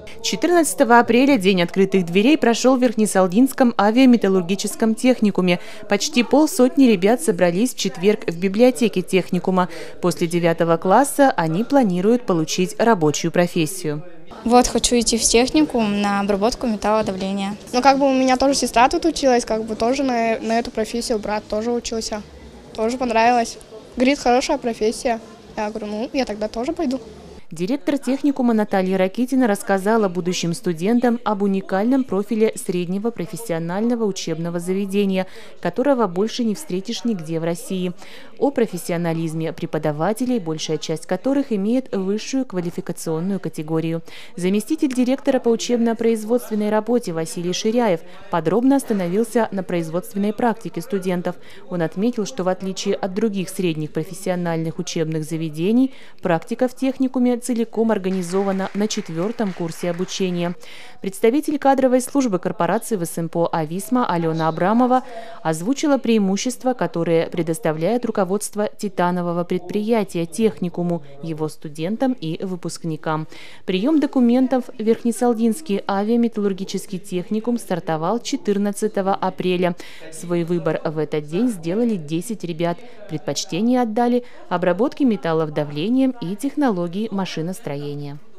14 апреля День открытых дверей прошел в Верхнесалдинском авиаметаллургическом техникуме. Почти полсотни ребят собрались в четверг в библиотеке техникума. После 9 класса они планируют получить рабочую профессию. Вот хочу идти в техникум на обработку металлодавления. Ну, у меня тоже сестра тут училась, тоже на эту профессию, брат тоже учился. Тоже понравилось. Говорит, хорошая профессия. Я говорю, я тогда тоже пойду. Директор техникума Наталья Ракитина рассказала будущим студентам об уникальном профиле среднего профессионального учебного заведения, которого больше не встретишь нигде в России. О профессионализме преподавателей, большая часть которых имеет высшую квалификационную категорию. Заместитель директора по учебно-производственной работе Василий Ширяев подробно остановился на производственной практике студентов. Он отметил, что в отличие от других средних профессиональных учебных заведений, практика в техникуме целиком организована на 4-м курсе обучения. Представитель кадровой службы корпорации ВСМПО «Ависма» Алена Абрамова озвучила преимущества, которые предоставляет руководство титанового предприятия техникуму, его студентам и выпускникам. Прием документов в Верхнесалдинский авиаметаллургический техникум стартовал 14 апреля. Свой выбор в этот день сделали 10 ребят. Предпочтение отдали обработке металлов давлением и технологии машиностроения.